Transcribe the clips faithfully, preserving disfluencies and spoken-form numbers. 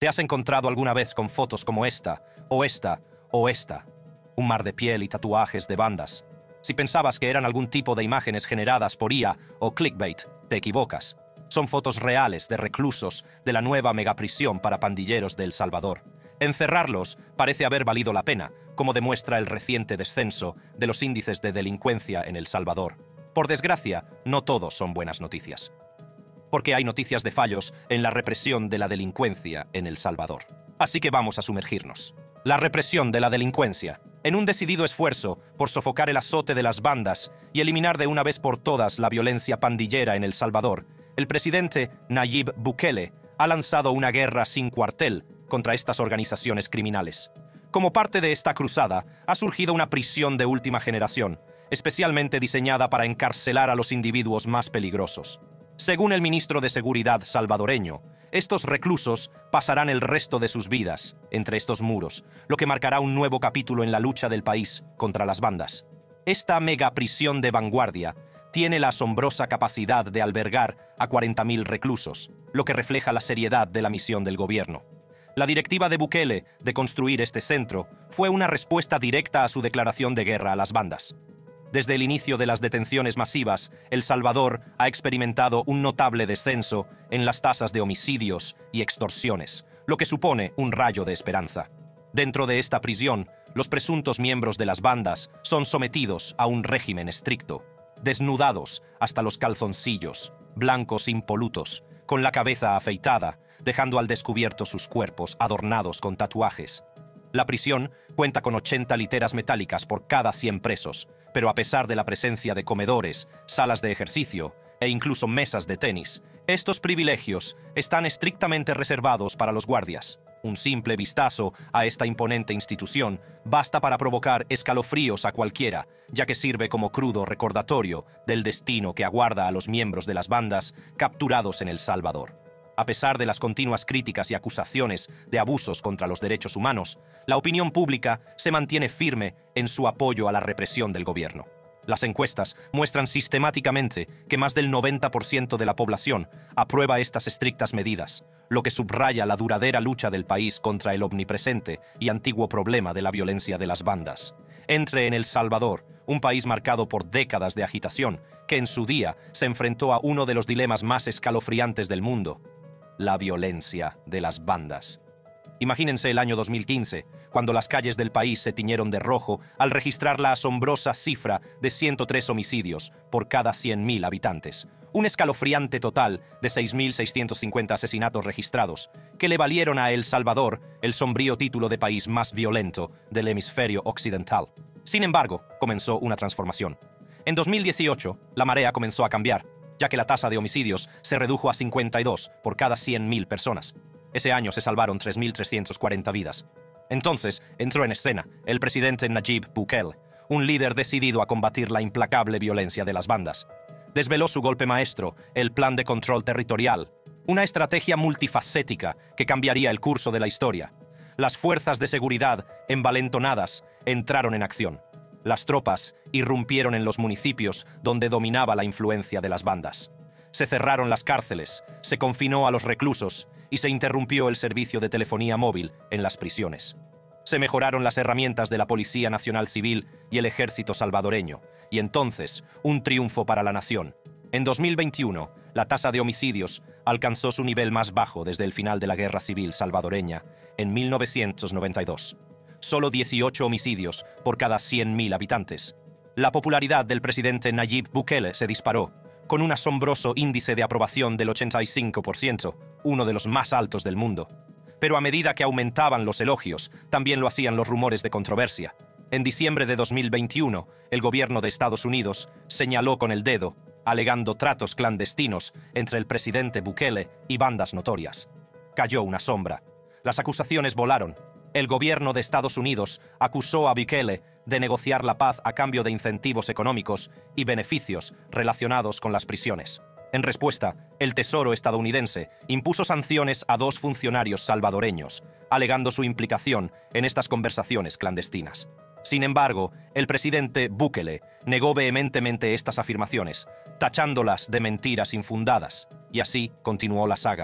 ¿Te has encontrado alguna vez con fotos como esta, o esta, o esta? Un mar de piel y tatuajes de bandas. Si pensabas que eran algún tipo de imágenes generadas por I A o clickbait, te equivocas. Son fotos reales de reclusos de la nueva megaprisión para pandilleros de El Salvador. Encerrarlos parece haber valido la pena, como demuestra el reciente descenso de los índices de delincuencia en El Salvador. Por desgracia, no todos son buenas noticias. Porque hay noticias de fallos en la represión de la delincuencia en El Salvador. Así que vamos a sumergirnos. La represión de la delincuencia. En un decidido esfuerzo por sofocar el azote de las bandas y eliminar de una vez por todas la violencia pandillera en El Salvador, el presidente Nayib Bukele ha lanzado una guerra sin cuartel contra estas organizaciones criminales. Como parte de esta cruzada, ha surgido una prisión de última generación, especialmente diseñada para encarcelar a los individuos más peligrosos. Según el ministro de Seguridad salvadoreño, estos reclusos pasarán el resto de sus vidas entre estos muros, lo que marcará un nuevo capítulo en la lucha del país contra las bandas. Esta megaprisión de vanguardia tiene la asombrosa capacidad de albergar a cuarenta mil reclusos, lo que refleja la seriedad de la misión del gobierno. La directiva de Bukele de construir este centro fue una respuesta directa a su declaración de guerra a las bandas. Desde el inicio de las detenciones masivas, El Salvador ha experimentado un notable descenso en las tasas de homicidios y extorsiones, lo que supone un rayo de esperanza. Dentro de esta prisión, los presuntos miembros de las bandas son sometidos a un régimen estricto, desnudados hasta los calzoncillos, blancos impolutos, con la cabeza afeitada, dejando al descubierto sus cuerpos adornados con tatuajes. La prisión cuenta con ochenta literas metálicas por cada cien presos, pero a pesar de la presencia de comedores, salas de ejercicio e incluso mesas de tenis, estos privilegios están estrictamente reservados para los guardias. Un simple vistazo a esta imponente institución basta para provocar escalofríos a cualquiera, ya que sirve como crudo recordatorio del destino que aguarda a los miembros de las bandas capturados en El Salvador. A pesar de las continuas críticas y acusaciones de abusos contra los derechos humanos, la opinión pública se mantiene firme en su apoyo a la represión del gobierno. Las encuestas muestran sistemáticamente que más del noventa por ciento de la población aprueba estas estrictas medidas, lo que subraya la duradera lucha del país contra el omnipresente y antiguo problema de la violencia de las bandas. Entre en El Salvador, un país marcado por décadas de agitación, que en su día se enfrentó a uno de los dilemas más escalofriantes del mundo: la violencia de las bandas. Imagínense el año dos mil quince, cuando las calles del país se tiñeron de rojo al registrar la asombrosa cifra de ciento tres homicidios por cada cien mil habitantes. Un escalofriante total de seis mil seiscientos cincuenta asesinatos registrados, que le valieron a El Salvador el sombrío título de país más violento del hemisferio occidental. Sin embargo, comenzó una transformación. En dos mil dieciocho, la marea comenzó a cambiar, ya que la tasa de homicidios se redujo a cincuenta y dos por cada cien mil personas. Ese año se salvaron tres mil trescientas cuarenta vidas. Entonces entró en escena el presidente Nayib Bukele, un líder decidido a combatir la implacable violencia de las bandas. Desveló su golpe maestro, el Plan de Control Territorial, una estrategia multifacética que cambiaría el curso de la historia. Las fuerzas de seguridad, envalentonadas, entraron en acción. Las tropas irrumpieron en los municipios donde dominaba la influencia de las bandas. Se cerraron las cárceles, se confinó a los reclusos y se interrumpió el servicio de telefonía móvil en las prisiones. Se mejoraron las herramientas de la Policía Nacional Civil y el Ejército salvadoreño, y entonces, un triunfo para la nación. En dos mil veintiuno, la tasa de homicidios alcanzó su nivel más bajo desde el final de la Guerra Civil salvadoreña, en mil novecientos noventa y dos. Solo dieciocho homicidios por cada cien mil habitantes. La popularidad del presidente Nayib Bukele se disparó, con un asombroso índice de aprobación del ochenta y cinco por ciento, uno de los más altos del mundo. Pero a medida que aumentaban los elogios, también lo hacían los rumores de controversia. En diciembre de dos mil veintiuno, el gobierno de Estados Unidos señaló con el dedo, alegando tratos clandestinos entre el presidente Bukele y bandas notorias. Cayó una sombra. Las acusaciones volaron. El gobierno de Estados Unidos acusó a Bukele de negociar la paz a cambio de incentivos económicos y beneficios relacionados con las prisiones. En respuesta, el Tesoro estadounidense impuso sanciones a dos funcionarios salvadoreños, alegando su implicación en estas conversaciones clandestinas. Sin embargo, el presidente Bukele negó vehementemente estas afirmaciones, tachándolas de mentiras infundadas, y así continuó la saga.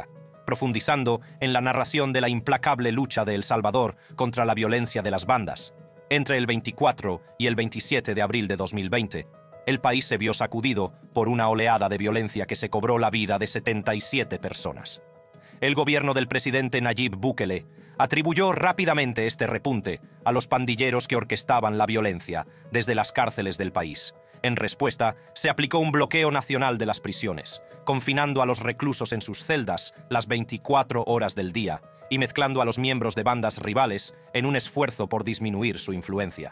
profundizando en la narración de la implacable lucha de El Salvador contra la violencia de las bandas. Entre el veinticuatro y el veintisiete de abril de dos mil veinte, el país se vio sacudido por una oleada de violencia que se cobró la vida de setenta y siete personas. El gobierno del presidente Nayib Bukele atribuyó rápidamente este repunte a los pandilleros que orquestaban la violencia desde las cárceles del país. En respuesta, se aplicó un bloqueo nacional de las prisiones, confinando a los reclusos en sus celdas las veinticuatro horas del día y mezclando a los miembros de bandas rivales en un esfuerzo por disminuir su influencia.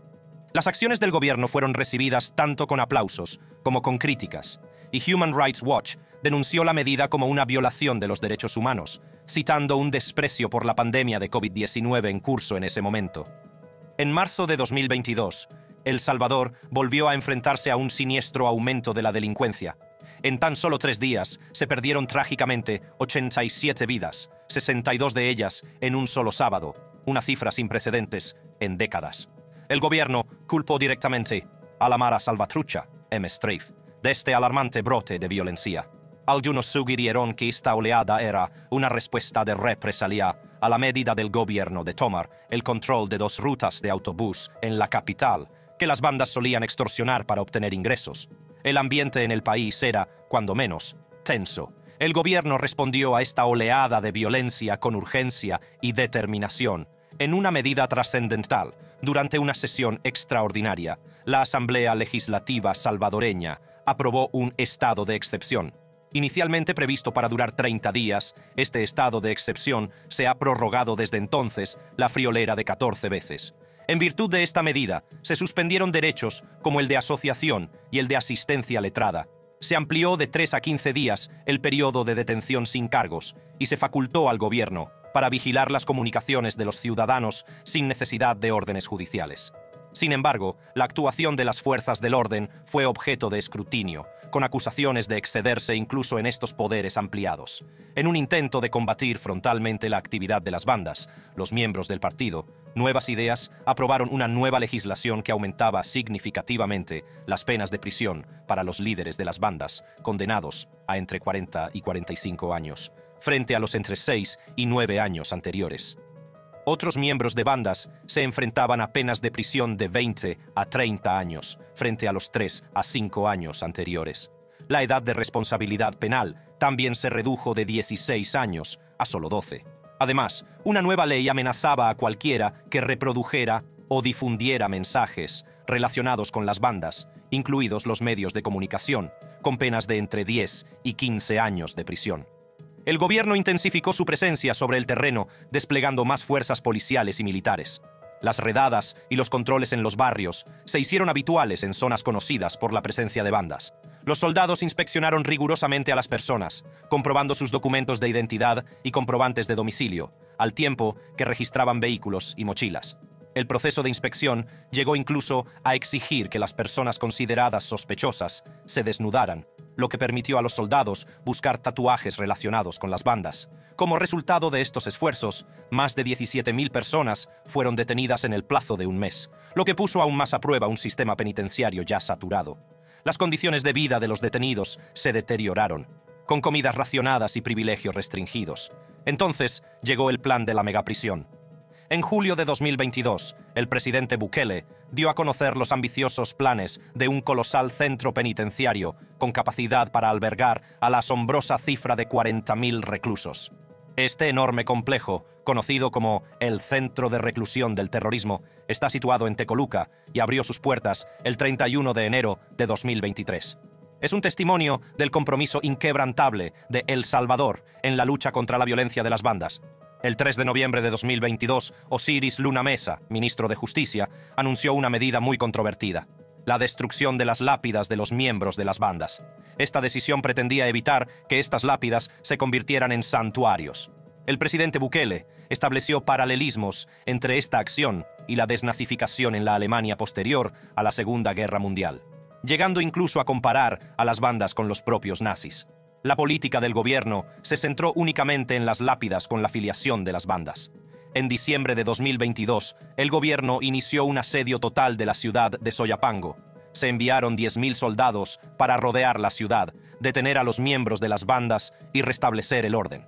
Las acciones del gobierno fueron recibidas tanto con aplausos como con críticas, y Human Rights Watch denunció la medida como una violación de los derechos humanos, citando un desprecio por la pandemia de COVID diecinueve en curso en ese momento. En marzo de dos mil veintidós, El Salvador volvió a enfrentarse a un siniestro aumento de la delincuencia. En tan solo tres días se perdieron trágicamente ochenta y siete vidas, sesenta y dos de ellas en un solo sábado, una cifra sin precedentes en décadas. El gobierno culpó directamente a la Mara Salvatrucha, M-Strafe, de este alarmante brote de violencia. Algunos sugirieron que esta oleada era una respuesta de represalia a la medida del gobierno de tomar el control de dos rutas de autobús en la capital, que las bandas solían extorsionar para obtener ingresos. El ambiente en el país era, cuando menos, tenso. El gobierno respondió a esta oleada de violencia con urgencia y determinación. En una medida trascendental, durante una sesión extraordinaria, la Asamblea Legislativa salvadoreña aprobó un estado de excepción. Inicialmente previsto para durar treinta días, este estado de excepción se ha prorrogado desde entonces la friolera de catorce veces. En virtud de esta medida, se suspendieron derechos como el de asociación y el de asistencia letrada. Se amplió de tres a quince días el periodo de detención sin cargos y se facultó al gobierno para vigilar las comunicaciones de los ciudadanos sin necesidad de órdenes judiciales. Sin embargo, la actuación de las fuerzas del orden fue objeto de escrutinio, con acusaciones de excederse incluso en estos poderes ampliados. En un intento de combatir frontalmente la actividad de las bandas, los miembros del partido, Nuevas Ideas, aprobaron una nueva legislación que aumentaba significativamente las penas de prisión para los líderes de las bandas, condenados a entre cuarenta y cuarenta y cinco años, frente a los entre seis y nueve años anteriores. Otros miembros de bandas se enfrentaban a penas de prisión de veinte a treinta años, frente a los tres a cinco años anteriores. La edad de responsabilidad penal también se redujo de dieciséis años a solo doce. Además, una nueva ley amenazaba a cualquiera que reprodujera o difundiera mensajes relacionados con las bandas, incluidos los medios de comunicación, con penas de entre diez y quince años de prisión. El gobierno intensificó su presencia sobre el terreno, desplegando más fuerzas policiales y militares. Las redadas y los controles en los barrios se hicieron habituales en zonas conocidas por la presencia de bandas. Los soldados inspeccionaron rigurosamente a las personas, comprobando sus documentos de identidad y comprobantes de domicilio, al tiempo que registraban vehículos y mochilas. El proceso de inspección llegó incluso a exigir que las personas consideradas sospechosas se desnudaran, lo que permitió a los soldados buscar tatuajes relacionados con las bandas. Como resultado de estos esfuerzos, más de diecisiete mil personas fueron detenidas en el plazo de un mes, lo que puso aún más a prueba un sistema penitenciario ya saturado. Las condiciones de vida de los detenidos se deterioraron, con comidas racionadas y privilegios restringidos. Entonces llegó el plan de la megaprisión. En julio de dos mil veintidós, el presidente Bukele dio a conocer los ambiciosos planes de un colosal centro penitenciario con capacidad para albergar a la asombrosa cifra de cuarenta mil reclusos. Este enorme complejo, conocido como el Centro de Reclusión del Terrorismo, está situado en Tecoluca y abrió sus puertas el treinta y uno de enero de dos mil veintitrés. Es un testimonio del compromiso inquebrantable de El Salvador en la lucha contra la violencia de las bandas. El tres de noviembre de dos mil veintidós, Osiris Luna Mesa, ministro de Justicia, anunció una medida muy controvertida: la destrucción de las lápidas de los miembros de las bandas. Esta decisión pretendía evitar que estas lápidas se convirtieran en santuarios. El presidente Bukele estableció paralelismos entre esta acción y la desnazificación en la Alemania posterior a la Segunda Guerra Mundial, llegando incluso a comparar a las bandas con los propios nazis. La política del gobierno se centró únicamente en las lápidas con la filiación de las bandas. En diciembre de dos mil veintidós, el gobierno inició un asedio total de la ciudad de Soyapango. Se enviaron diez mil soldados para rodear la ciudad, detener a los miembros de las bandas y restablecer el orden.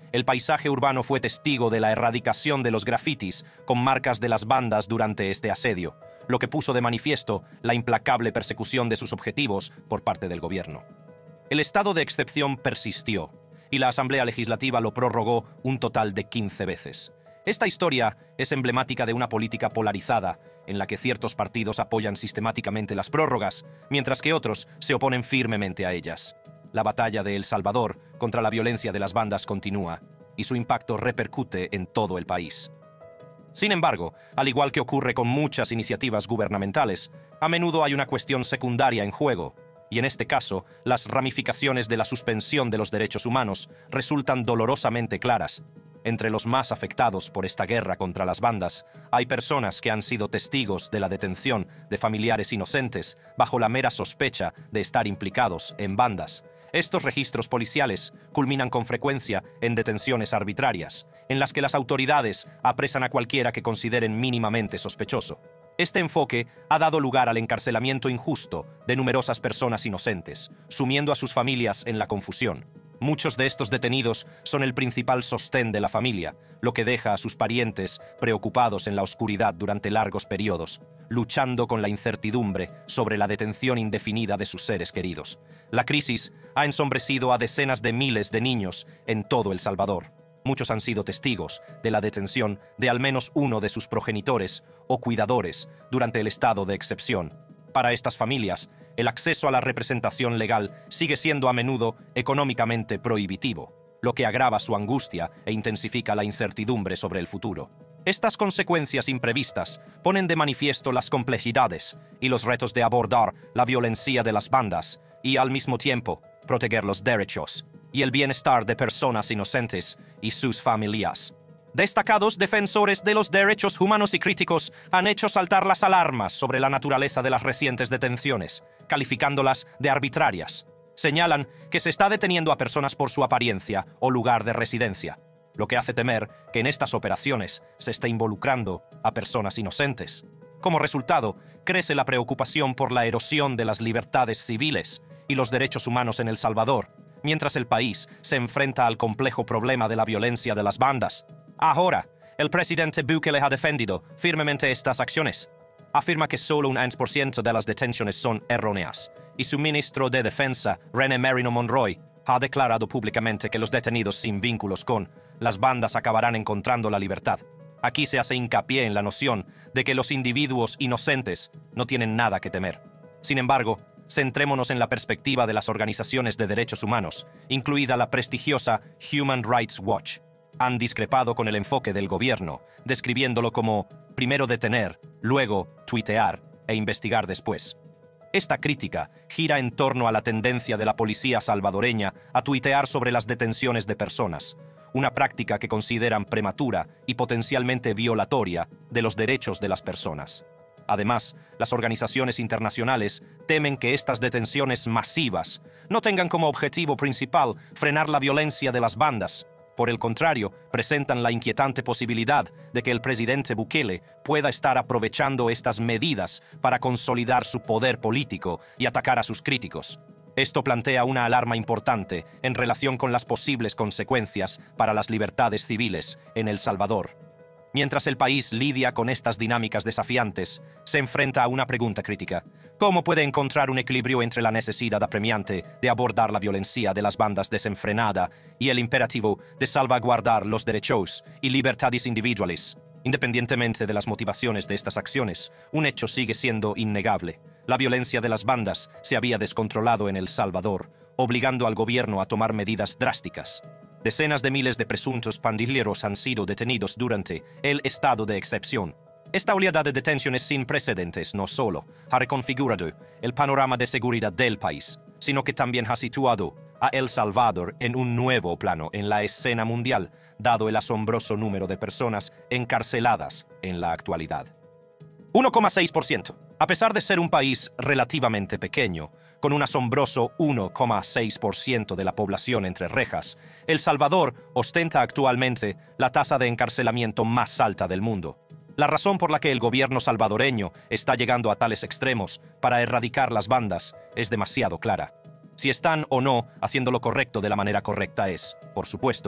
el paisaje urbano fue testigo de la erradicación de los grafitis con marcas de las bandas durante este asedio, lo que puso de manifiesto la implacable persecución de sus objetivos por parte del gobierno. El estado de excepción persistió, y la Asamblea Legislativa lo prorrogó un total de quince veces. Esta historia es emblemática de una política polarizada, en la que ciertos partidos apoyan sistemáticamente las prórrogas, mientras que otros se oponen firmemente a ellas. La batalla de El Salvador contra la violencia de las bandas continúa, y su impacto repercute en todo el país. Sin embargo, al igual que ocurre con muchas iniciativas gubernamentales, a menudo hay una cuestión secundaria en juego, y en este caso, las ramificaciones de la suspensión de los derechos humanos resultan dolorosamente claras. Entre los más afectados por esta guerra contra las bandas, hay personas que han sido testigos de la detención de familiares inocentes bajo la mera sospecha de estar implicados en bandas. Estos registros policiales culminan con frecuencia en detenciones arbitrarias, en las que las autoridades apresan a cualquiera que consideren mínimamente sospechoso. Este enfoque ha dado lugar al encarcelamiento injusto de numerosas personas inocentes, sumiendo a sus familias en la confusión. Muchos de estos detenidos son el principal sostén de la familia, lo que deja a sus parientes preocupados en la oscuridad durante largos periodos, luchando con la incertidumbre sobre la detención indefinida de sus seres queridos. La crisis ha ensombrecido a decenas de miles de niños en todo El Salvador. Muchos han sido testigos de la detención de al menos uno de sus progenitores o cuidadores durante el estado de excepción. Para estas familias, el acceso a la representación legal sigue siendo a menudo económicamente prohibitivo, lo que agrava su angustia e intensifica la incertidumbre sobre el futuro. Estas consecuencias imprevistas ponen de manifiesto las complejidades y los retos de abordar la violencia de las bandas y, al mismo tiempo, proteger los derechos y el bienestar de personas inocentes y sus familias. Destacados defensores de los derechos humanos y críticos han hecho saltar las alarmas sobre la naturaleza de las recientes detenciones, calificándolas de arbitrarias. Señalan que se está deteniendo a personas por su apariencia o lugar de residencia, lo que hace temer que en estas operaciones se esté involucrando a personas inocentes. Como resultado, crece la preocupación por la erosión de las libertades civiles y los derechos humanos en El Salvador, mientras el país se enfrenta al complejo problema de la violencia de las bandas. Ahora, el presidente Bukele ha defendido firmemente estas acciones. Afirma que solo un uno por ciento de las detenciones son erróneas, y su ministro de Defensa, René Merino Monroy, ha declarado públicamente que los detenidos sin vínculos con las bandas acabarán encontrando la libertad. Aquí se hace hincapié en la noción de que los individuos inocentes no tienen nada que temer. Sin embargo, centrémonos en la perspectiva de las organizaciones de derechos humanos, incluida la prestigiosa Human Rights Watch. Han discrepado con el enfoque del gobierno, describiéndolo como primero detener, luego tuitear e investigar después. Esta crítica gira en torno a la tendencia de la policía salvadoreña a tuitear sobre las detenciones de personas, una práctica que consideran prematura y potencialmente violatoria de los derechos de las personas. Además, las organizaciones internacionales temen que estas detenciones masivas no tengan como objetivo principal frenar la violencia de las bandas. Por el contrario, presentan la inquietante posibilidad de que el presidente Bukele pueda estar aprovechando estas medidas para consolidar su poder político y atacar a sus críticos. Esto plantea una alarma importante en relación con las posibles consecuencias para las libertades civiles en El Salvador. Mientras el país lidia con estas dinámicas desafiantes, se enfrenta a una pregunta crítica. ¿Cómo puede encontrar un equilibrio entre la necesidad apremiante de abordar la violencia de las bandas desenfrenada y el imperativo de salvaguardar los derechos y libertades individuales? Independientemente de las motivaciones de estas acciones, un hecho sigue siendo innegable. La violencia de las bandas se había descontrolado en El Salvador, obligando al gobierno a tomar medidas drásticas. Decenas de miles de presuntos pandilleros han sido detenidos durante el estado de excepción. Esta oleada de detenciones sin precedentes no solo ha reconfigurado el panorama de seguridad del país, sino que también ha situado a El Salvador en un nuevo plano en la escena mundial, dado el asombroso número de personas encarceladas en la actualidad. uno coma seis por ciento. A pesar de ser un país relativamente pequeño, con un asombroso uno coma seis por ciento de la población entre rejas, El Salvador ostenta actualmente la tasa de encarcelamiento más alta del mundo. La razón por la que el gobierno salvadoreño está llegando a tales extremos para erradicar las bandas es demasiado clara. Si están o no haciendo lo correcto de la manera correcta es, por supuesto,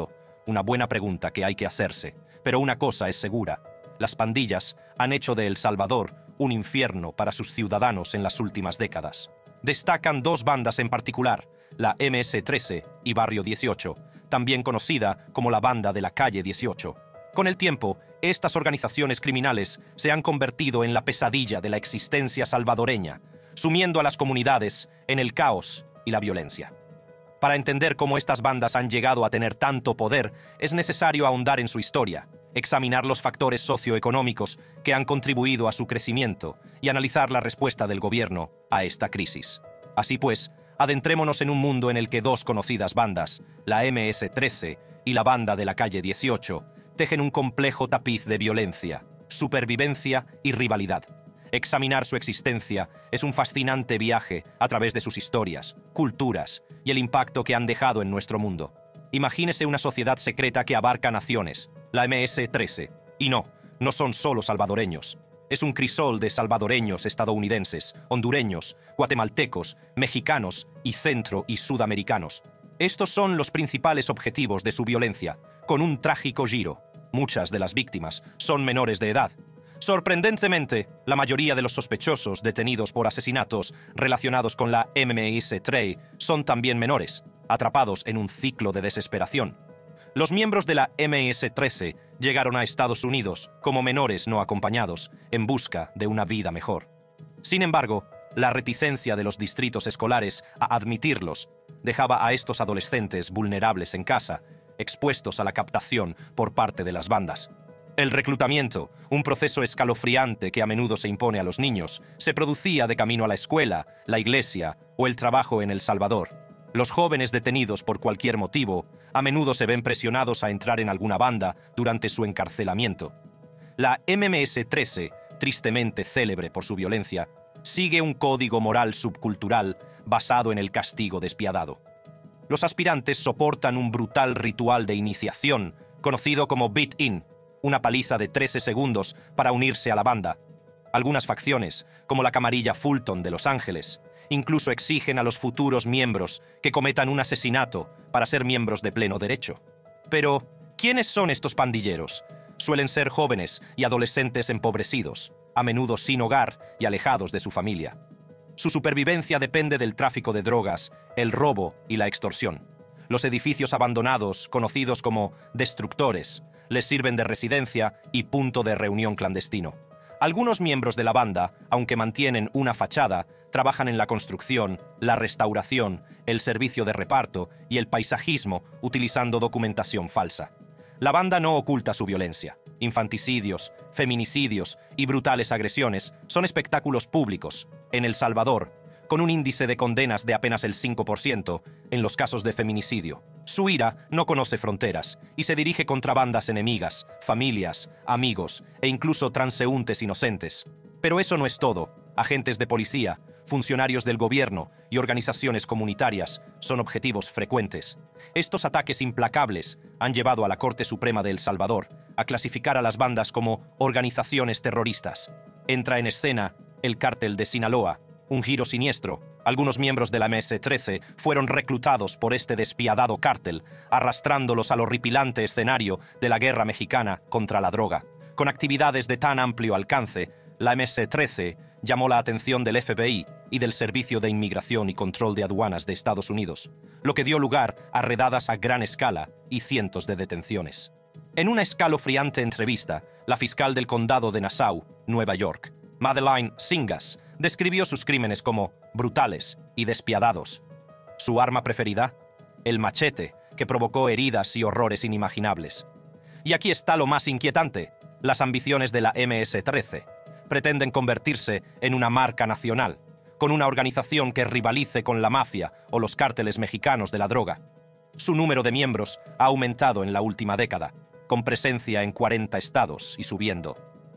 Una buena pregunta que hay que hacerse, pero una cosa es segura. Las pandillas han hecho de El Salvador un infierno para sus ciudadanos en las últimas décadas. Destacan dos bandas en particular, la eme ese trece y Barrio dieciocho, también conocida como la Banda de la Calle dieciocho. Con el tiempo, estas organizaciones criminales se han convertido en la pesadilla de la existencia salvadoreña, sumiendo a las comunidades en el caos y la violencia. Para entender cómo estas bandas han llegado a tener tanto poder, es necesario ahondar en su historia, examinar los factores socioeconómicos que han contribuido a su crecimiento y analizar la respuesta del gobierno a esta crisis. Así pues, adentrémonos en un mundo en el que dos conocidas bandas, la eme ese trece y la Banda de la Calle dieciocho, tejen un complejo tapiz de violencia, supervivencia y rivalidad. Examinar su existencia es un fascinante viaje a través de sus historias, culturas y el impacto que han dejado en nuestro mundo. Imagínese una sociedad secreta que abarca naciones, la eme ese trece. Y no, no son solo salvadoreños. Es un crisol de salvadoreños estadounidenses, hondureños, guatemaltecos, mexicanos y centro- y sudamericanos. Estos son los principales objetivos de su violencia, con un trágico giro. Muchas de las víctimas son menores de edad. Sorprendentemente, la mayoría de los sospechosos detenidos por asesinatos relacionados con la eme ese trece son también menores, atrapados en un ciclo de desesperación. Los miembros de la eme ese trece llegaron a Estados Unidos como menores no acompañados, en busca de una vida mejor. Sin embargo, la reticencia de los distritos escolares a admitirlos dejaba a estos adolescentes vulnerables en casa, expuestos a la captación por parte de las bandas. El reclutamiento, un proceso escalofriante que a menudo se impone a los niños, se producía de camino a la escuela, la iglesia o el trabajo en El Salvador. Los jóvenes detenidos por cualquier motivo a menudo se ven presionados a entrar en alguna banda durante su encarcelamiento. La eme ese trece, tristemente célebre por su violencia, sigue un código moral subcultural basado en el castigo despiadado. Los aspirantes soportan un brutal ritual de iniciación conocido como beat-in, una paliza de trece segundos para unirse a la banda. Algunas facciones, como la camarilla Fulton de Los Ángeles, incluso exigen a los futuros miembros que cometan un asesinato para ser miembros de pleno derecho. Pero, ¿quiénes son estos pandilleros? Suelen ser jóvenes y adolescentes empobrecidos, a menudo sin hogar y alejados de su familia. Su supervivencia depende del tráfico de drogas, el robo y la extorsión. Los edificios abandonados, conocidos como destructores, les sirven de residencia y punto de reunión clandestino. Algunos miembros de la banda, aunque mantienen una fachada, trabajan en la construcción, la restauración, el servicio de reparto y el paisajismo utilizando documentación falsa. La banda no oculta su violencia. Infanticidios, feminicidios y brutales agresiones son espectáculos públicos. En El Salvador, con un índice de condenas de apenas el cinco por ciento en los casos de feminicidio. Su ira no conoce fronteras y se dirige contra bandas enemigas, familias, amigos e incluso transeúntes inocentes. Pero eso no es todo. Agentes de policía, funcionarios del gobierno y organizaciones comunitarias son objetivos frecuentes. Estos ataques implacables han llevado a la Corte Suprema de El Salvador a clasificar a las bandas como organizaciones terroristas. Entra en escena el Cártel de Sinaloa, un giro siniestro. Algunos miembros de la eme ese trece fueron reclutados por este despiadado cártel, arrastrándolos al horripilante escenario de la guerra mexicana contra la droga. Con actividades de tan amplio alcance, la eme ese trece llamó la atención del efe be i y del Servicio de Inmigración y Control de Aduanas de Estados Unidos, lo que dio lugar a redadas a gran escala y cientos de detenciones. En una escalofriante entrevista, la fiscal del condado de Nassau, Nueva York, Madeleine Singas, describió sus crímenes como brutales y despiadados. Su arma preferida, el machete, que provocó heridas y horrores inimaginables. Y aquí está lo más inquietante: las ambiciones de la eme ese trece. Pretenden convertirse en una marca nacional, con una organización que rivalice con la mafia o los cárteles mexicanos de la droga. Su número de miembros ha aumentado en la última década, con presencia en cuarenta estados y subiendo.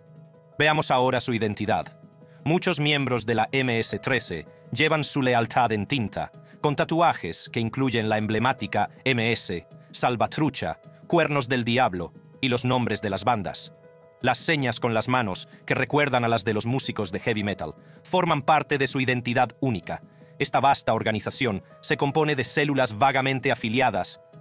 Veamos ahora su identidad. Muchos miembros de la eme ese trece llevan su lealtad en tinta, con tatuajes que incluyen la emblemática eme ese, Salvatrucha, Cuernos del Diablo y los nombres de las bandas. Las señas con las manos, que recuerdan a las de los músicos de heavy metal, forman parte de su identidad única. Esta vasta organización se compone de células vagamente afiliadas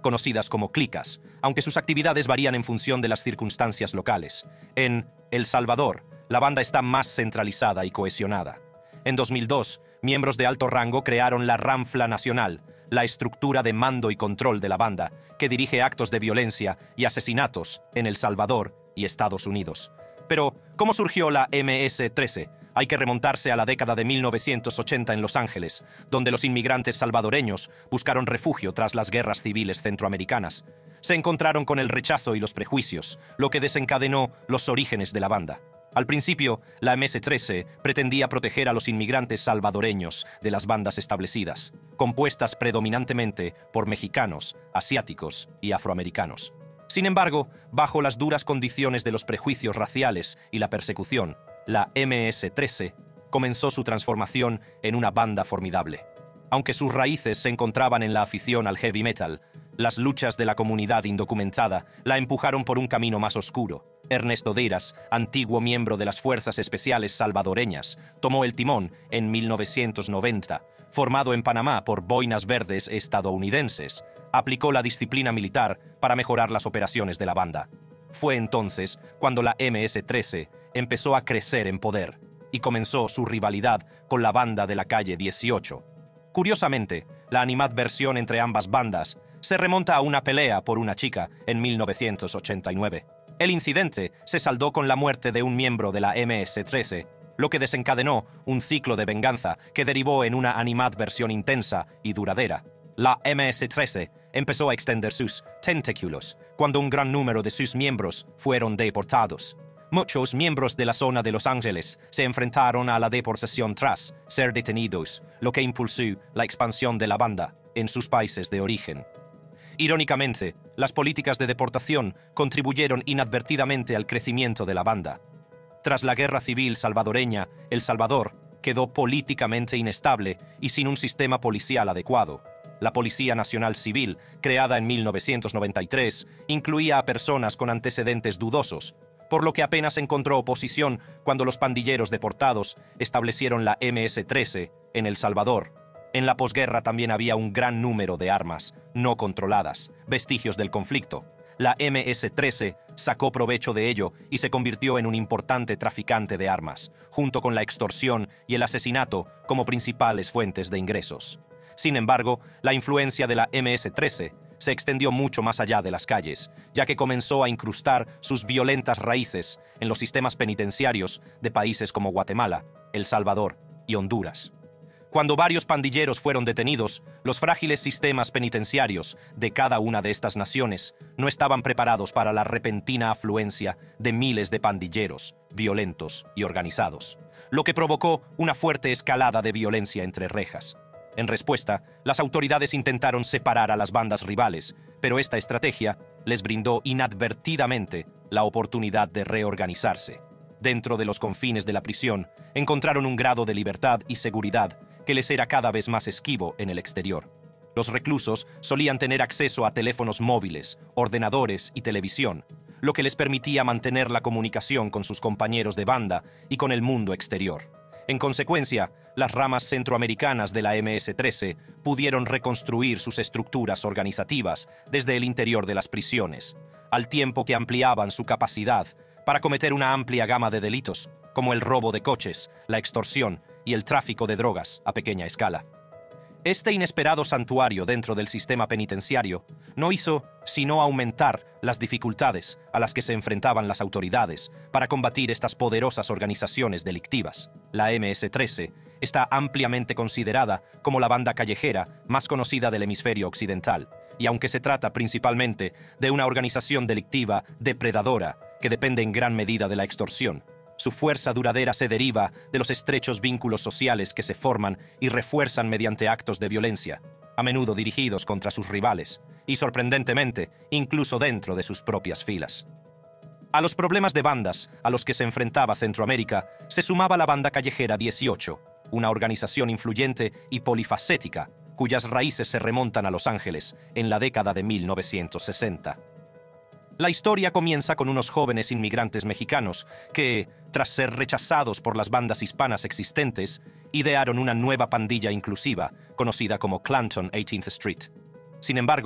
conocidas como clicas, aunque sus actividades varían en función de las circunstancias locales. En El Salvador, la banda está más centralizada y cohesionada. En dos mil dos, miembros de alto rango crearon la Ranfla Nacional, la estructura de mando y control de la banda, que dirige actos de violencia y asesinatos en El Salvador y Estados Unidos. Pero, ¿cómo surgió la eme ese trece? Hay que remontarse a la década de mil novecientos ochenta en Los Ángeles, donde los inmigrantes salvadoreños buscaron refugio tras las guerras civiles centroamericanas. Se encontraron con el rechazo y los prejuicios, lo que desencadenó los orígenes de la banda. Al principio, la eme ese trece pretendía proteger a los inmigrantes salvadoreños de las bandas establecidas, compuestas predominantemente por mexicanos, asiáticos y afroamericanos. Sin embargo, bajo las duras condiciones de los prejuicios raciales y la persecución, la eme ese trece comenzó su transformación en una banda formidable. Aunque sus raíces se encontraban en la afición al heavy metal, las luchas de la comunidad indocumentada la empujaron por un camino más oscuro. Ernesto Deiras, antiguo miembro de las Fuerzas Especiales Salvadoreñas, tomó el timón en mil novecientos noventa. Formado en Panamá por boinas verdes estadounidenses, aplicó la disciplina militar para mejorar las operaciones de la banda. Fue entonces cuando la eme ese trece empezó a crecer en poder y comenzó su rivalidad con la banda de la calle dieciocho. Curiosamente, la animadversión entre ambas bandas se remonta a una pelea por una chica en mil novecientos ochenta y nueve. El incidente se saldó con la muerte de un miembro de la eme ese trece, lo que desencadenó un ciclo de venganza que derivó en una animadversión intensa y duradera. La eme ese trece empezó a extender sus tentáculos cuando un gran número de sus miembros fueron deportados. Muchos miembros de la zona de Los Ángeles se enfrentaron a la deportación tras ser detenidos, lo que impulsó la expansión de la banda en sus países de origen. Irónicamente, las políticas de deportación contribuyeron inadvertidamente al crecimiento de la banda. Tras la Guerra Civil salvadoreña, El Salvador quedó políticamente inestable y sin un sistema policial adecuado. La Policía Nacional Civil, creada en mil novecientos noventa y tres, incluía a personas con antecedentes dudosos, por lo que apenas encontró oposición cuando los pandilleros deportados establecieron la eme ese trece en El Salvador. En la posguerra también había un gran número de armas no controladas, vestigios del conflicto. La eme ese trece sacó provecho de ello y se convirtió en un importante traficante de armas, junto con la extorsión y el asesinato como principales fuentes de ingresos. Sin embargo, la influencia de la eme ese trece se extendió mucho más allá de las calles, ya que comenzó a incrustar sus violentas raíces en los sistemas penitenciarios de países como Guatemala, El Salvador y Honduras. Cuando varios pandilleros fueron detenidos, los frágiles sistemas penitenciarios de cada una de estas naciones no estaban preparados para la repentina afluencia de miles de pandilleros, violentos y organizados, lo que provocó una fuerte escalada de violencia entre rejas. En respuesta, las autoridades intentaron separar a las bandas rivales, pero esta estrategia les brindó inadvertidamente la oportunidad de reorganizarse. Dentro de los confines de la prisión, encontraron un grado de libertad y seguridad que les era cada vez más esquivo en el exterior. Los reclusos solían tener acceso a teléfonos móviles, ordenadores y televisión, lo que les permitía mantener la comunicación con sus compañeros de banda y con el mundo exterior. En consecuencia, las ramas centroamericanas de la eme ese trece pudieron reconstruir sus estructuras organizativas desde el interior de las prisiones, al tiempo que ampliaban su capacidad para cometer una amplia gama de delitos, como el robo de coches, la extorsión y el tráfico de drogas a pequeña escala. Este inesperado santuario dentro del sistema penitenciario no hizo sino aumentar las dificultades a las que se enfrentaban las autoridades para combatir estas poderosas organizaciones delictivas. La eme ese trece está ampliamente considerada como la banda callejera más conocida del hemisferio occidental, y aunque se trata principalmente de una organización delictiva depredadora que depende en gran medida de la extorsión, su fuerza duradera se deriva de los estrechos vínculos sociales que se forman y refuerzan mediante actos de violencia, a menudo dirigidos contra sus rivales, y sorprendentemente, incluso dentro de sus propias filas. A los problemas de bandas a los que se enfrentaba Centroamérica se sumaba la Banda Callejera dieciocho, una organización influyente y polifacética, cuyas raíces se remontan a Los Ángeles en la década de mil novecientos sesenta. La historia comienza con unos jóvenes inmigrantes mexicanos que, tras ser rechazados por las bandas hispanas existentes, idearon una nueva pandilla inclusiva, conocida como Clanton eighteenth Street. Sin embargo,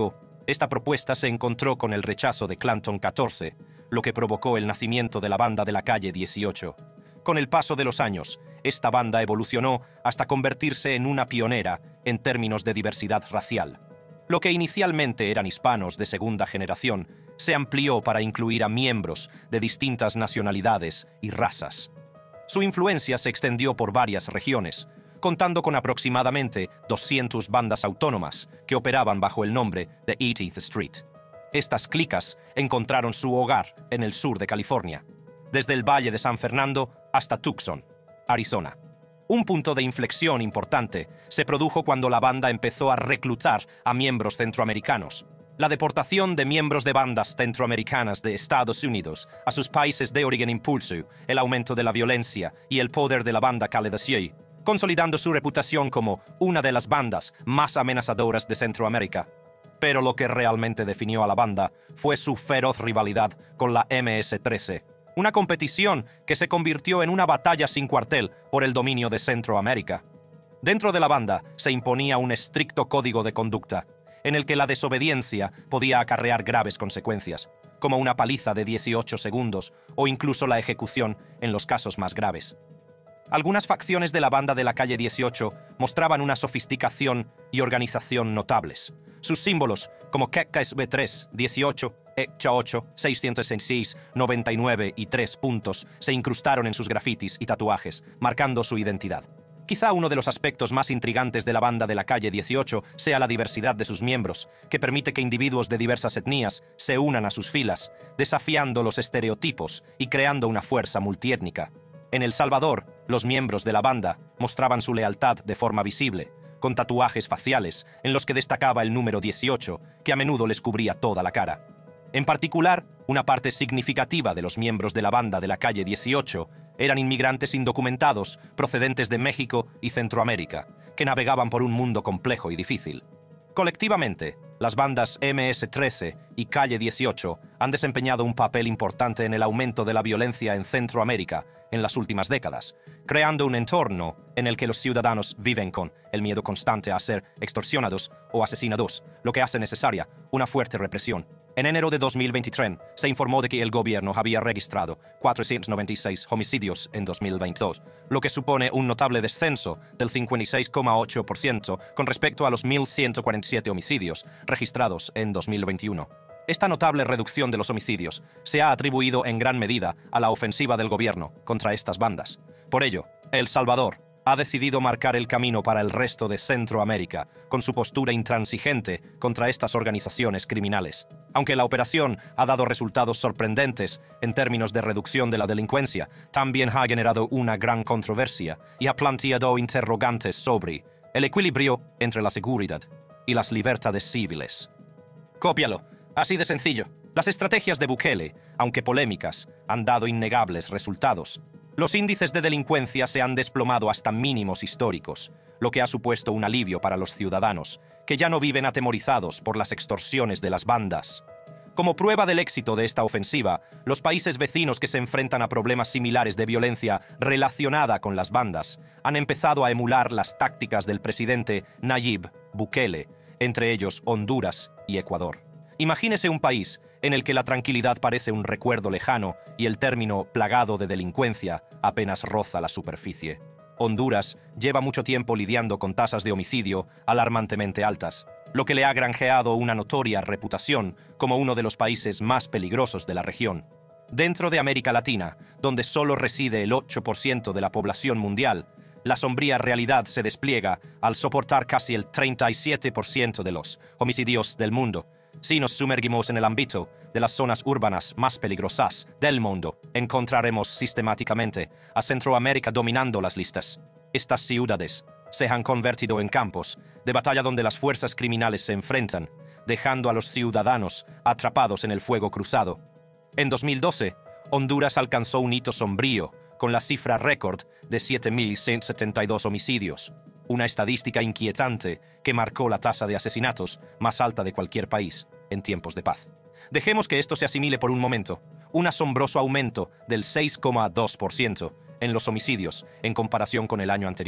Esta propuesta se encontró con el rechazo de Clanton catorce, lo que provocó el nacimiento de la Banda de la Calle dieciocho. Con el paso de los años, esta banda evolucionó hasta convertirse en una pionera en términos de diversidad racial. Lo que inicialmente eran hispanos de segunda generación se amplió para incluir a miembros de distintas nacionalidades y razas. Su influencia se extendió por varias regiones, contando con aproximadamente doscientas bandas autónomas que operaban bajo el nombre de eighteenth Street. Estas clicas encontraron su hogar en el sur de California, desde el Valle de San Fernando hasta Tucson, Arizona. Un punto de inflexión importante se produjo cuando la banda empezó a reclutar a miembros centroamericanos. La deportación de miembros de bandas centroamericanas de Estados Unidos a sus países de origen impulsó el aumento de la violencia y el poder de la banda Cale de Cieux, consolidando su reputación como una de las bandas más amenazadoras de Centroamérica. Pero lo que realmente definió a la banda fue su feroz rivalidad con la eme ese trece, una competición que se convirtió en una batalla sin cuartel por el dominio de Centroamérica. Dentro de la banda se imponía un estricto código de conducta, en el que la desobediencia podía acarrear graves consecuencias, como una paliza de dieciocho segundos o incluso la ejecución en los casos más graves. Algunas facciones de la Banda de la Calle dieciocho mostraban una sofisticación y organización notables. Sus símbolos, como K K S B tres, dieciocho, E C H A ocho, seiscientos seis, noventa y nueve y tres puntos, se incrustaron en sus grafitis y tatuajes, marcando su identidad. Quizá uno de los aspectos más intrigantes de la Banda de la Calle dieciocho sea la diversidad de sus miembros, que permite que individuos de diversas etnias se unan a sus filas, desafiando los estereotipos y creando una fuerza multiétnica. En El Salvador, los miembros de la banda mostraban su lealtad de forma visible, con tatuajes faciales en los que destacaba el número dieciocho, que a menudo les cubría toda la cara. En particular, una parte significativa de los miembros de la Banda de la Calle dieciocho eran inmigrantes indocumentados procedentes de México y Centroamérica, que navegaban por un mundo complejo y difícil. Colectivamente, las bandas eme ese trece y Calle dieciocho han desempeñado un papel importante en el aumento de la violencia en Centroamérica en las últimas décadas, creando un entorno en el que los ciudadanos viven con el miedo constante a ser extorsionados o asesinados, lo que hace necesaria una fuerte represión. En enero de dos mil veintitrés se informó de que el gobierno había registrado cuatrocientos noventa y seis homicidios en dos mil veintidós, lo que supone un notable descenso del cincuenta y seis coma ocho por ciento con respecto a los mil ciento cuarenta y siete homicidios registrados en dos mil veintiuno. Esta notable reducción de los homicidios se ha atribuido en gran medida a la ofensiva del gobierno contra estas bandas. Por ello, El Salvador ha decidido marcar el camino para el resto de Centroamérica con su postura intransigente contra estas organizaciones criminales. Aunque la operación ha dado resultados sorprendentes en términos de reducción de la delincuencia, también ha generado una gran controversia y ha planteado interrogantes sobre el equilibrio entre la seguridad y las libertades civiles. Cópialo. Así de sencillo. Las estrategias de Bukele, aunque polémicas, han dado innegables resultados. Los índices de delincuencia se han desplomado hasta mínimos históricos, lo que ha supuesto un alivio para los ciudadanos, que ya no viven atemorizados por las extorsiones de las bandas. Como prueba del éxito de esta ofensiva, los países vecinos que se enfrentan a problemas similares de violencia relacionada con las bandas han empezado a emular las tácticas del presidente Nayib Bukele, entre ellos Honduras y Ecuador. Imagínese un país en el que la tranquilidad parece un recuerdo lejano y el término plagado de delincuencia apenas roza la superficie. Honduras lleva mucho tiempo lidiando con tasas de homicidio alarmantemente altas, lo que le ha granjeado una notoria reputación como uno de los países más peligrosos de la región. Dentro de América Latina, donde solo reside el ocho por ciento de la población mundial, la sombría realidad se despliega al soportar casi el treinta y siete por ciento de los homicidios del mundo. Si nos sumergimos en el ámbito de las zonas urbanas más peligrosas del mundo, encontraremos sistemáticamente a Centroamérica dominando las listas. Estas ciudades se han convertido en campos de batalla donde las fuerzas criminales se enfrentan, dejando a los ciudadanos atrapados en el fuego cruzado. En dos mil doce, Honduras alcanzó un hito sombrío con la cifra récord de siete mil ciento setenta y dos homicidios, una estadística inquietante que marcó la tasa de asesinatos más alta de cualquier país en tiempos de paz. Dejemos que esto se asimile por un momento, un asombroso aumento del seis coma dos por ciento en los homicidios en comparación con el año anterior,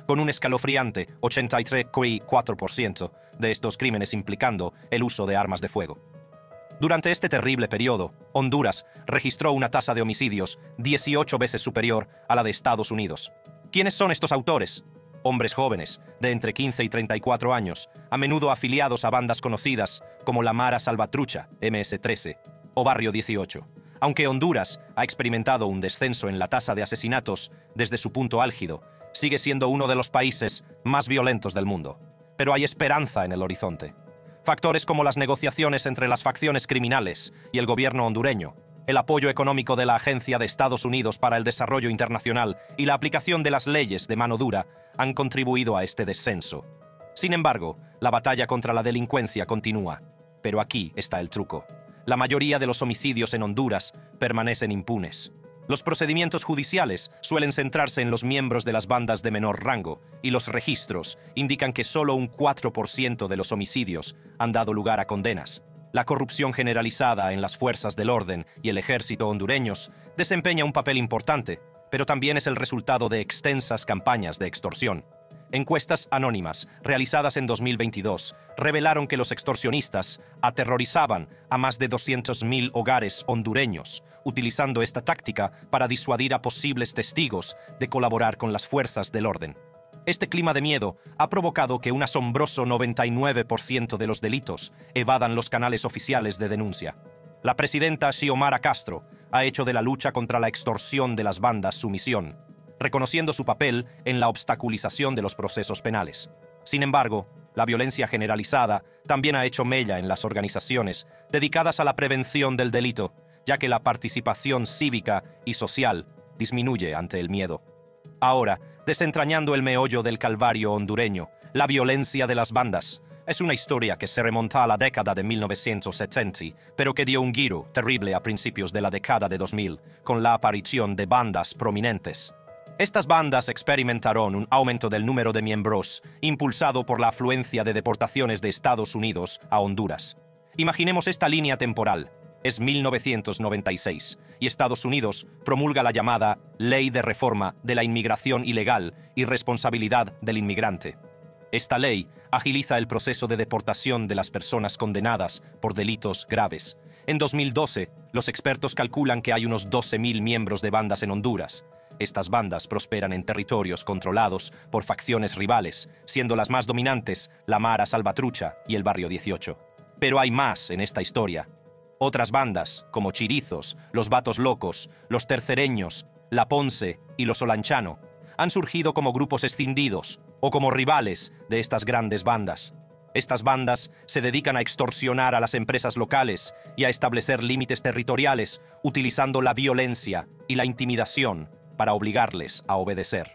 con un escalofriante ochenta y tres coma cuatro por ciento de estos crímenes implicando el uso de armas de fuego. Durante este terrible periodo, Honduras registró una tasa de homicidios dieciocho veces superior a la de Estados Unidos. ¿Quiénes son estos autores? Hombres jóvenes, de entre quince y treinta y cuatro años, a menudo afiliados a bandas conocidas como la Mara Salvatrucha, eme ese trece, o Barrio dieciocho. Aunque Honduras ha experimentado un descenso en la tasa de asesinatos desde su punto álgido, sigue siendo uno de los países más violentos del mundo. Pero hay esperanza en el horizonte. Factores como las negociaciones entre las facciones criminales y el gobierno hondureño, el apoyo económico de la Agencia de Estados Unidos para el Desarrollo Internacional y la aplicación de las leyes de mano dura han contribuido a este descenso. Sin embargo, la batalla contra la delincuencia continúa. Pero aquí está el truco. La mayoría de los homicidios en Honduras permanecen impunes. Los procedimientos judiciales suelen centrarse en los miembros de las bandas de menor rango, y los registros indican que solo un cuatro por ciento de los homicidios han dado lugar a condenas. La corrupción generalizada en las fuerzas del orden y el ejército hondureños desempeña un papel importante, pero también es el resultado de extensas campañas de extorsión. Encuestas anónimas realizadas en dos mil veintidós revelaron que los extorsionistas aterrorizaban a más de doscientos mil hogares hondureños, utilizando esta táctica para disuadir a posibles testigos de colaborar con las fuerzas del orden. Este clima de miedo ha provocado que un asombroso noventa y nueve por ciento de los delitos evadan los canales oficiales de denuncia. La presidenta Xiomara Castro ha hecho de la lucha contra la extorsión de las bandas su misión, reconociendo su papel en la obstaculización de los procesos penales. Sin embargo, la violencia generalizada también ha hecho mella en las organizaciones dedicadas a la prevención del delito, ya que la participación cívica y social disminuye ante el miedo. Ahora, desentrañando el meollo del calvario hondureño, la violencia de las bandas, es una historia que se remonta a la década de mil novecientos setenta, pero que dio un giro terrible a principios de la década de dos mil, con la aparición de bandas prominentes. Estas bandas experimentaron un aumento del número de miembros, impulsado por la afluencia de deportaciones de Estados Unidos a Honduras. Imaginemos esta línea temporal. Es mil novecientos noventa y seis, y Estados Unidos promulga la llamada Ley de Reforma de la Inmigración Ilegal y Responsabilidad del Inmigrante. Esta ley agiliza el proceso de deportación de las personas condenadas por delitos graves. En dos mil doce, los expertos calculan que hay unos doce mil miembros de bandas en Honduras. Estas bandas prosperan en territorios controlados por facciones rivales, siendo las más dominantes la Mara Salvatrucha y el Barrio dieciocho. Pero hay más en esta historia. Otras bandas, como Chirizos, los Vatos Locos, los Tercereños, la Ponce y los Olanchano, han surgido como grupos escindidos o como rivales de estas grandes bandas. Estas bandas se dedican a extorsionar a las empresas locales y a establecer límites territoriales utilizando la violencia y la intimidación para obligarles a obedecer.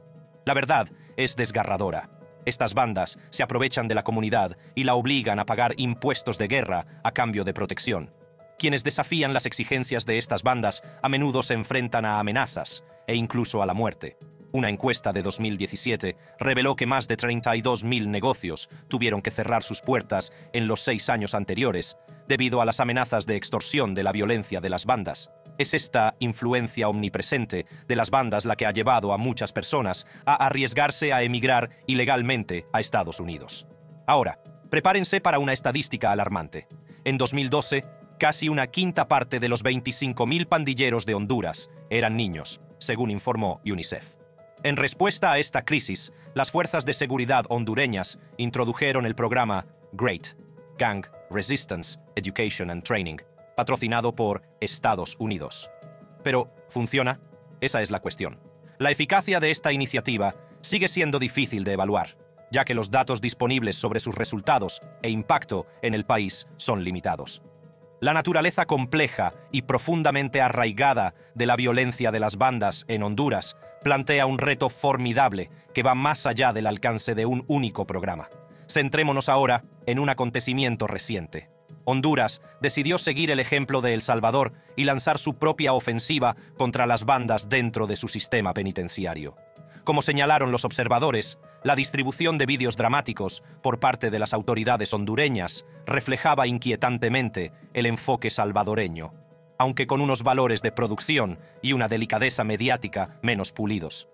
La verdad es desgarradora. Estas bandas se aprovechan de la comunidad y la obligan a pagar impuestos de guerra a cambio de protección. Quienes desafían las exigencias de estas bandas a menudo se enfrentan a amenazas e incluso a la muerte. Una encuesta de dos mil diecisiete reveló que más de treinta y dos mil negocios tuvieron que cerrar sus puertas en los seis años anteriores debido a las amenazas de extorsión de la violencia de las bandas. Es esta influencia omnipresente de las bandas la que ha llevado a muchas personas a arriesgarse a emigrar ilegalmente a Estados Unidos. Ahora, prepárense para una estadística alarmante. En dos mil doce, casi una quinta parte de los veinticinco mil pandilleros de Honduras eran niños, según informó UNICEF. En respuesta a esta crisis, las fuerzas de seguridad hondureñas introdujeron el programa GREAT, Gang Resistance Education and Training, patrocinado por Estados Unidos. Pero, ¿funciona? Esa es la cuestión. La eficacia de esta iniciativa sigue siendo difícil de evaluar, ya que los datos disponibles sobre sus resultados e impacto en el país son limitados. La naturaleza compleja y profundamente arraigada de la violencia de las bandas en Honduras plantea un reto formidable que va más allá del alcance de un único programa. Centrémonos ahora en un acontecimiento reciente. Honduras decidió seguir el ejemplo de El Salvador y lanzar su propia ofensiva contra las bandas dentro de su sistema penitenciario. Como señalaron los observadores, la distribución de vídeos dramáticos por parte de las autoridades hondureñas reflejaba inquietantemente el enfoque salvadoreño, aunque con unos valores de producción y una delicadeza mediática menos pulidos.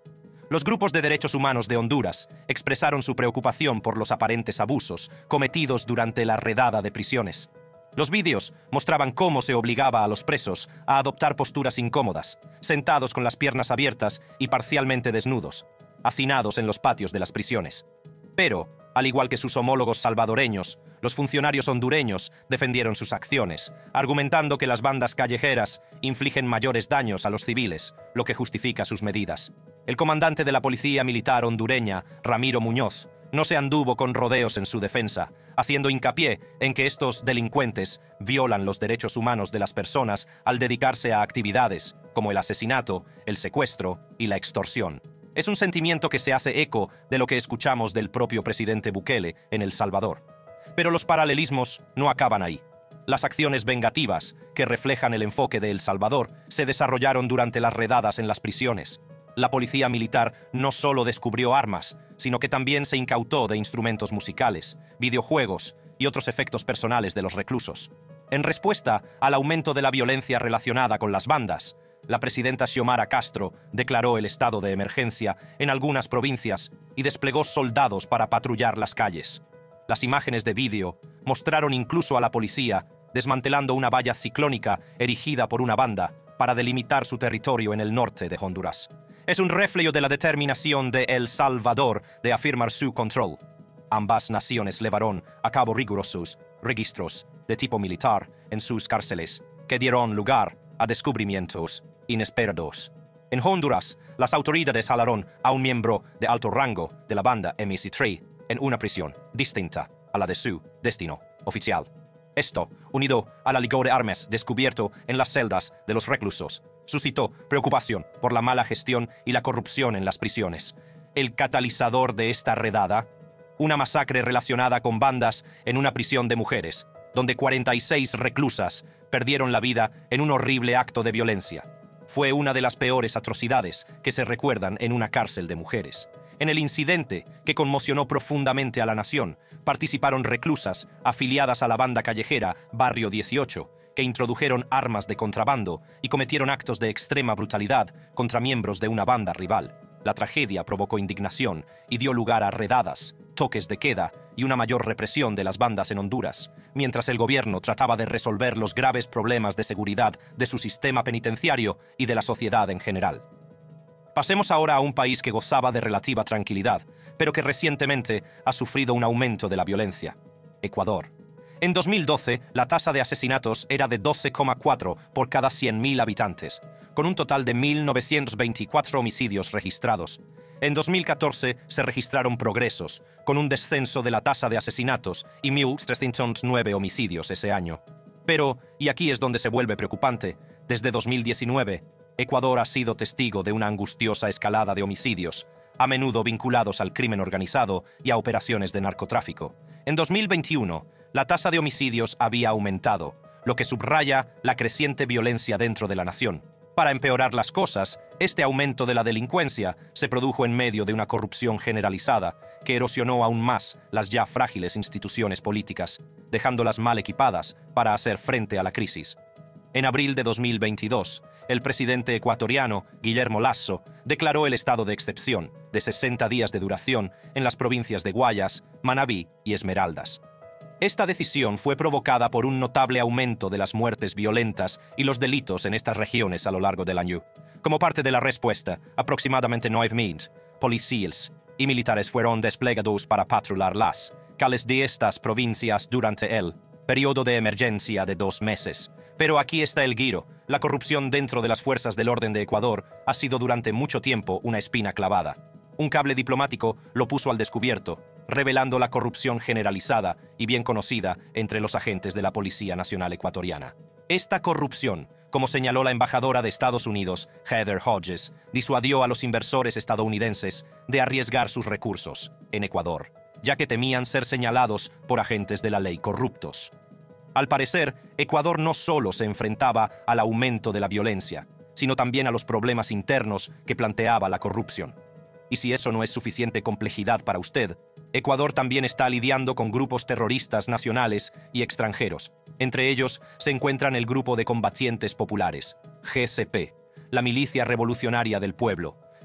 Los grupos de derechos humanos de Honduras expresaron su preocupación por los aparentes abusos cometidos durante la redada de prisiones. Los vídeos mostraban cómo se obligaba a los presos a adoptar posturas incómodas, sentados con las piernas abiertas y parcialmente desnudos, hacinados en los patios de las prisiones. Pero, al igual que sus homólogos salvadoreños, los funcionarios hondureños defendieron sus acciones, argumentando que las bandas callejeras infligen mayores daños a los civiles, lo que justifica sus medidas. El comandante de la Policía Militar hondureña, Ramiro Muñoz, no se anduvo con rodeos en su defensa, haciendo hincapié en que estos delincuentes violan los derechos humanos de las personas al dedicarse a actividades como el asesinato, el secuestro y la extorsión. Es un sentimiento que se hace eco de lo que escuchamos del propio presidente Bukele en El Salvador. Pero los paralelismos no acaban ahí. Las acciones vengativas, que reflejan el enfoque de El Salvador, se desarrollaron durante las redadas en las prisiones. La policía militar no solo descubrió armas, sino que también se incautó de instrumentos musicales, videojuegos y otros efectos personales de los reclusos. En respuesta al aumento de la violencia relacionada con las bandas, la presidenta Xiomara Castro declaró el estado de emergencia en algunas provincias y desplegó soldados para patrullar las calles. Las imágenes de vídeo mostraron incluso a la policía desmantelando una valla ciclónica erigida por una banda para delimitar su territorio en el norte de Honduras. Es un reflejo de la determinación de El Salvador de afirmar su control. Ambas naciones llevaron a cabo rigurosos registros de tipo militar en sus cárceles, que dieron lugar a descubrimientos inesperados. En Honduras, las autoridades hallaron a un miembro de alto rango de la banda M C tres en una prisión distinta a la de su destino oficial. Esto, unido al alijo de armas descubierto en las celdas de los reclusos, suscitó preocupación por la mala gestión y la corrupción en las prisiones. El catalizador de esta redada, una masacre relacionada con bandas en una prisión de mujeres, donde cuarenta y seis reclusas perdieron la vida en un horrible acto de violencia. Fue una de las peores atrocidades que se recuerdan en una cárcel de mujeres. En el incidente, que conmocionó profundamente a la nación, participaron reclusas afiliadas a la banda callejera Barrio dieciocho, que introdujeron armas de contrabando y cometieron actos de extrema brutalidad contra miembros de una banda rival. La tragedia provocó indignación y dio lugar a redadas, toques de queda y una mayor represión de las bandas en Honduras, mientras el gobierno trataba de resolver los graves problemas de seguridad de su sistema penitenciario y de la sociedad en general. Pasemos ahora a un país que gozaba de relativa tranquilidad, pero que recientemente ha sufrido un aumento de la violencia: Ecuador. En dos mil doce, la tasa de asesinatos era de doce coma cuatro por cada cien mil habitantes, con un total de mil novecientos veinticuatro homicidios registrados. En dos mil catorce se registraron progresos, con un descenso de la tasa de asesinatos y mil trescientos nueve homicidios ese año. Pero, y aquí es donde se vuelve preocupante, desde dos mil diecinueve, Ecuador ha sido testigo de una angustiosa escalada de homicidios, a menudo vinculados al crimen organizado y a operaciones de narcotráfico. En dos mil veintiuno, la tasa de homicidios había aumentado, lo que subraya la creciente violencia dentro de la nación. Para empeorar las cosas, este aumento de la delincuencia se produjo en medio de una corrupción generalizada que erosionó aún más las ya frágiles instituciones políticas, dejándolas mal equipadas para hacer frente a la crisis. En abril de dos mil veintidós, el presidente ecuatoriano, Guillermo Lasso, declaró el estado de excepción, de sesenta días de duración, en las provincias de Guayas, Manabí y Esmeraldas. Esta decisión fue provocada por un notable aumento de las muertes violentas y los delitos en estas regiones a lo largo del año. Como parte de la respuesta, aproximadamente nueve mil policías y militares fueron desplegados para patrullar las calles de estas provincias durante el periodo de emergencia de dos meses. Pero aquí está el giro. La corrupción dentro de las fuerzas del orden de Ecuador ha sido durante mucho tiempo una espina clavada. Un cable diplomático lo puso al descubierto, revelando la corrupción generalizada y bien conocida entre los agentes de la Policía Nacional Ecuatoriana. Esta corrupción, como señaló la embajadora de Estados Unidos, Heather Hodges, disuadió a los inversores estadounidenses de arriesgar sus recursos en Ecuador, ya que temían ser señalados por agentes de la ley corruptos. Al parecer, Ecuador no solo se enfrentaba al aumento de la violencia, sino también a los problemas internos que planteaba la corrupción. Y si eso no es suficiente complejidad para usted, Ecuador también está lidiando con grupos terroristas nacionales y extranjeros. Entre ellos se encuentran el Grupo de Combatientes Populares, G C P, la Milicia Revolucionaria del Pueblo,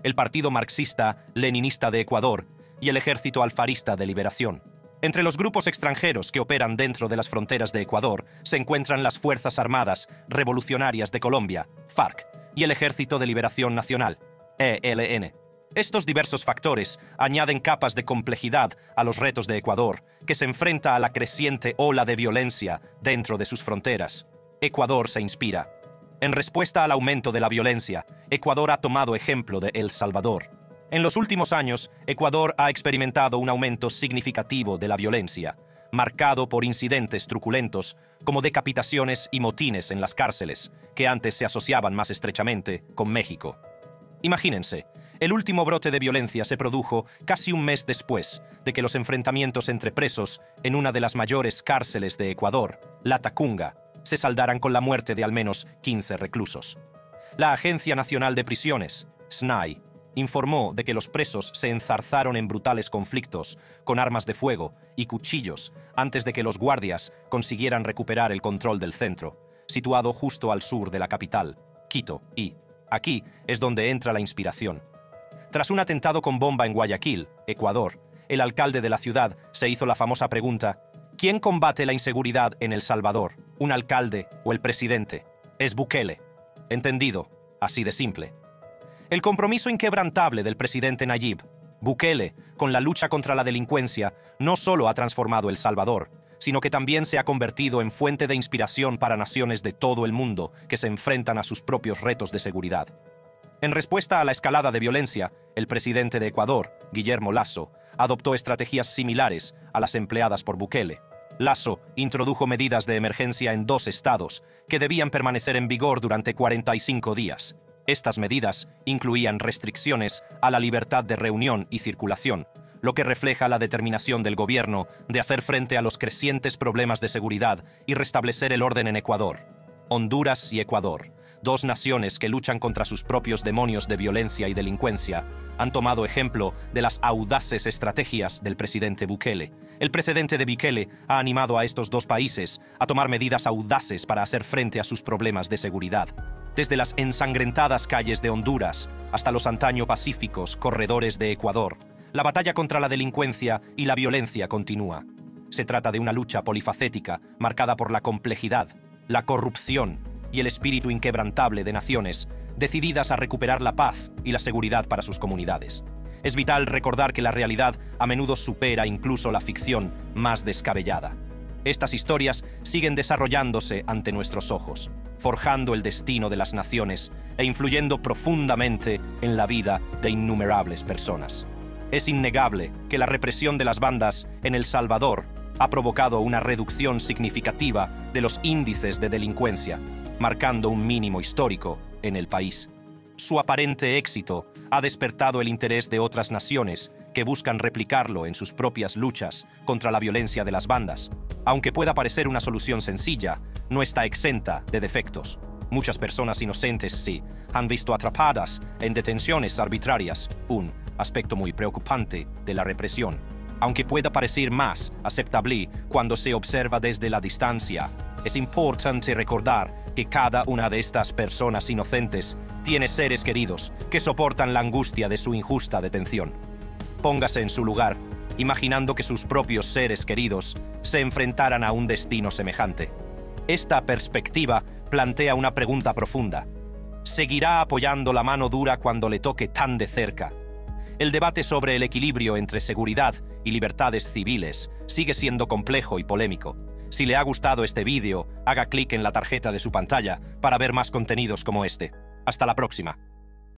el Partido Marxista-Leninista de Ecuador y el Ejército Alfarista de Liberación. Entre los grupos extranjeros que operan dentro de las fronteras de Ecuador se encuentran las Fuerzas Armadas Revolucionarias de Colombia, FARC, y el Ejército de Liberación Nacional, E L N. Estos diversos factores añaden capas de complejidad a los retos de Ecuador, que se enfrenta a la creciente ola de violencia dentro de sus fronteras. Ecuador se inspira. En respuesta al aumento de la violencia, Ecuador ha tomado ejemplo de El Salvador. En los últimos años, Ecuador ha experimentado un aumento significativo de la violencia, marcado por incidentes truculentos como decapitaciones y motines en las cárceles, que antes se asociaban más estrechamente con México. Imagínense, el último brote de violencia se produjo casi un mes después de que los enfrentamientos entre presos en una de las mayores cárceles de Ecuador, La Tacunga, se saldaran con la muerte de al menos quince reclusos. La Agencia Nacional de Prisiones, S N A I, informó de que los presos se enzarzaron en brutales conflictos con armas de fuego y cuchillos antes de que los guardias consiguieran recuperar el control del centro, situado justo al sur de la capital, Quito, y aquí es donde entra la inspiración. Tras un atentado con bomba en Guayaquil, Ecuador, el alcalde de la ciudad se hizo la famosa pregunta: ¿quién combate la inseguridad en El Salvador? ¿Un alcalde o el presidente? Es Bukele. Entendido, así de simple. El compromiso inquebrantable del presidente Nayib Bukele con la lucha contra la delincuencia no solo ha transformado El Salvador, sino que también se ha convertido en fuente de inspiración para naciones de todo el mundo que se enfrentan a sus propios retos de seguridad. En respuesta a la escalada de violencia, el presidente de Ecuador, Guillermo Lasso, adoptó estrategias similares a las empleadas por Bukele. Lasso introdujo medidas de emergencia en dos estados que debían permanecer en vigor durante cuarenta y cinco días. Estas medidas incluían restricciones a la libertad de reunión y circulación, lo que refleja la determinación del gobierno de hacer frente a los crecientes problemas de seguridad y restablecer el orden en Ecuador. Honduras y Ecuador, dos naciones que luchan contra sus propios demonios de violencia y delincuencia, han tomado ejemplo de las audaces estrategias del presidente Bukele. El presidente de Bukele ha animado a estos dos países a tomar medidas audaces para hacer frente a sus problemas de seguridad. Desde las ensangrentadas calles de Honduras hasta los antaño pacíficos corredores de Ecuador, la batalla contra la delincuencia y la violencia continúa. Se trata de una lucha polifacética marcada por la complejidad, la corrupción y el espíritu inquebrantable de naciones decididas a recuperar la paz y la seguridad para sus comunidades. Es vital recordar que la realidad a menudo supera incluso la ficción más descabellada. Estas historias siguen desarrollándose ante nuestros ojos, forjando el destino de las naciones e influyendo profundamente en la vida de innumerables personas. Es innegable que la represión de las bandas en El Salvador ha provocado una reducción significativa de los índices de delincuencia, marcando un mínimo histórico en el país. Su aparente éxito ha despertado el interés de otras naciones que buscan replicarlo en sus propias luchas contra la violencia de las bandas. Aunque pueda parecer una solución sencilla, no está exenta de defectos. Muchas personas inocentes sí han visto atrapadas en detenciones arbitrarias, un aspecto muy preocupante de la represión. Aunque pueda parecer más aceptable cuando se observa desde la distancia, es importante recordar que cada una de estas personas inocentes tiene seres queridos que soportan la angustia de su injusta detención. Póngase en su lugar, imaginando que sus propios seres queridos se enfrentaran a un destino semejante. Esta perspectiva plantea una pregunta profunda. ¿Seguirá apoyando la mano dura cuando le toque tan de cerca? El debate sobre el equilibrio entre seguridad y libertades civiles sigue siendo complejo y polémico. Si le ha gustado este vídeo, haga clic en la tarjeta de su pantalla para ver más contenidos como este. Hasta la próxima.